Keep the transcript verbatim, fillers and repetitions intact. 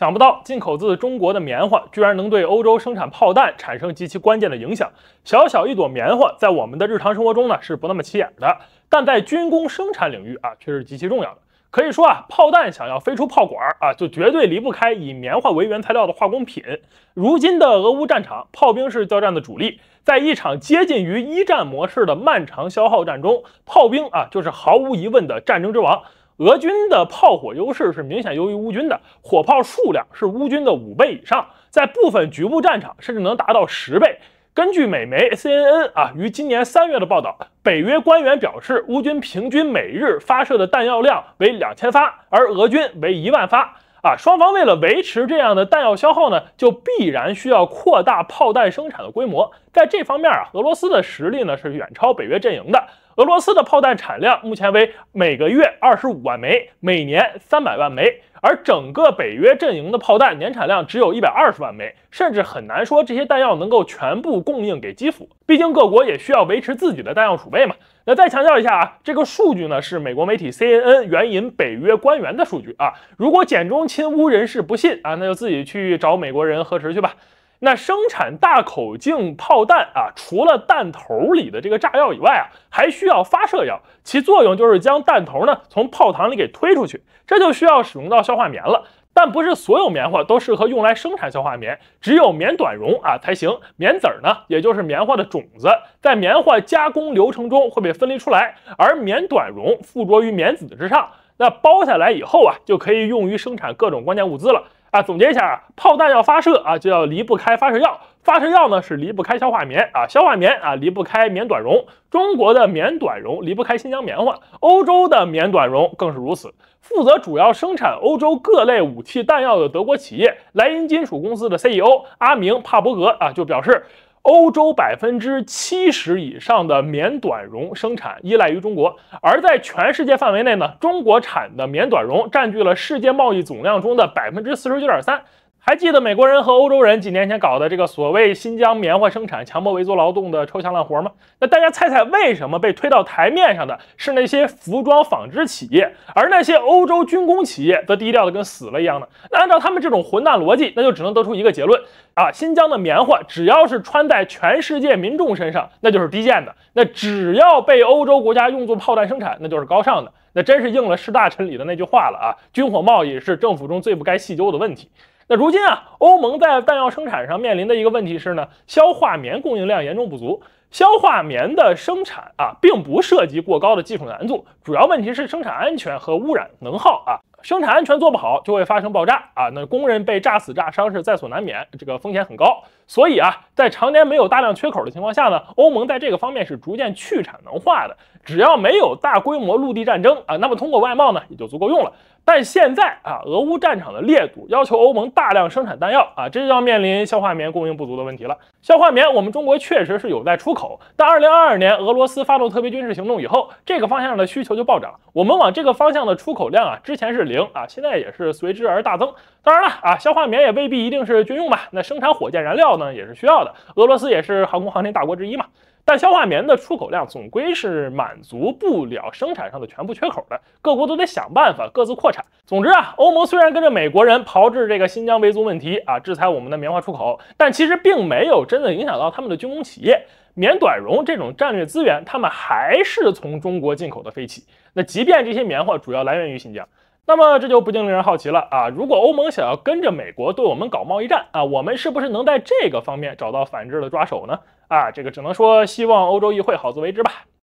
想不到进口自中国的棉花居然能对欧洲生产炮弹产生极其关键的影响。小小一朵棉花，在我们的日常生活中呢是不那么起眼的，但在军工生产领域啊却是极其重要的。可以说啊，炮弹想要飞出炮管啊，就绝对离不开以棉花为原材料的化工品。如今的俄乌战场，炮兵是交战的主力，在一场接近于一战模式的漫长消耗战中，炮兵啊就是毫无疑问的战争之王。俄军的炮火优势是明显优于乌军的，火炮数量是乌军的五倍以上，在部分局部战场甚至能达到十倍。根据美媒 C N N 啊于今年三月的报道，北约官员表示，乌军平均每日发射的弹药量为两千发，而俄军为一万发。啊，双方为了维持这样的弹药消耗呢，就必然需要扩大炮弹生产的规模。在这方面啊，俄罗斯的实力呢是远超北约阵营的。俄罗斯的炮弹产量目前为每个月二十五万枚，每年三百万枚，而整个北约阵营的炮弹年产量只有一百二十万枚，甚至很难说这些弹药能够全部供应给基辅。毕竟各国也需要维持自己的弹药储备嘛。那再强调一下啊，这个数据呢是美国媒体 C N N 援引北约官员的数据啊。如果简中亲乌人士不信啊，那就自己去找美国人核实去吧。那生产大口径炮弹啊，除了弹头里的这个炸药以外啊，还需要发射药，其作用就是将弹头呢从炮膛里给推出去，这就需要使用到消化棉了。但不是所有棉花都适合用来生产消化棉，只有棉短绒啊才行。棉籽儿呢，也就是棉花的种子，在棉花加工流程中会被分离出来，而棉短绒附着于棉籽之上，那包下来以后啊，就可以用于生产各种关键物资了。啊，总结一下啊，炮弹要发射啊，就要离不开发射药，发射药呢是离不开消化棉啊，消化棉啊离不开棉短绒，中国的棉短绒离不开新疆棉花，欧洲的棉短绒更是如此。负责主要生产欧洲各类武器弹药的德国企业莱茵金属公司的 C E O 阿明帕伯格啊就表示，欧洲百分之七十以上的棉短绒生产依赖于中国，而在全世界范围内呢，中国产的棉短绒占据了世界贸易总量中的百分之四十九点三。还记得美国人和欧洲人几年前搞的这个所谓新疆棉花生产强迫维族劳动的抽象烂活吗？那大家猜猜为什么被推到台面上的是那些服装纺织企业，而那些欧洲军工企业则低调的跟死了一样呢？那按照他们这种混蛋逻辑，那就只能得出一个结论啊，新疆的棉花只要是穿在全世界民众身上，那就是低贱的；那只要被欧洲国家用作炮弹生产，那就是高尚的。那真是应了士大臣里的那句话了啊，军火贸易是政府中最不该细究的问题。那如今啊，欧盟在弹药生产上面临的一个问题是呢，消化棉供应量严重不足。消化棉的生产啊，并不涉及过高的技术难度，主要问题是生产安全和污染能耗啊。生产安全做不好，就会发生爆炸啊，那工人被炸死炸伤是在所难免，这个风险很高。所以啊，在常年没有大量缺口的情况下呢，欧盟在这个方面是逐渐去产能化的。只要没有大规模陆地战争啊，那么通过外贸呢也就足够用了。但现在啊，俄乌战场的烈度要求欧盟大量生产弹药啊，这就要面临消化棉供应不足的问题了。消化棉我们中国确实是有在出口，但二零二二年俄罗斯发动特别军事行动以后，这个方向的需求就暴涨，我们往这个方向的出口量啊，之前是零啊，现在也是随之而大增。当然了啊，消化棉也未必一定是军用吧，那生产火箭燃料呢也是需要的，俄罗斯也是航空航天大国之一嘛。但消化棉的出口量总归是满足不了生产上的全部缺口的，各国都得想办法各自扩产。总之啊，欧盟虽然跟着美国人炮制这个新疆维族问题啊，制裁我们的棉花出口，但其实并没有真的影响到他们的军工企业。棉短绒这种战略资源，他们还是从中国进口的飞起。那即便这些棉花主要来源于新疆。那么这就不禁令人好奇了啊！如果欧盟想要跟着美国对我们搞贸易战啊，我们是不是能在这个方面找到反制的抓手呢？啊，这个只能说希望欧洲议会好自为之吧。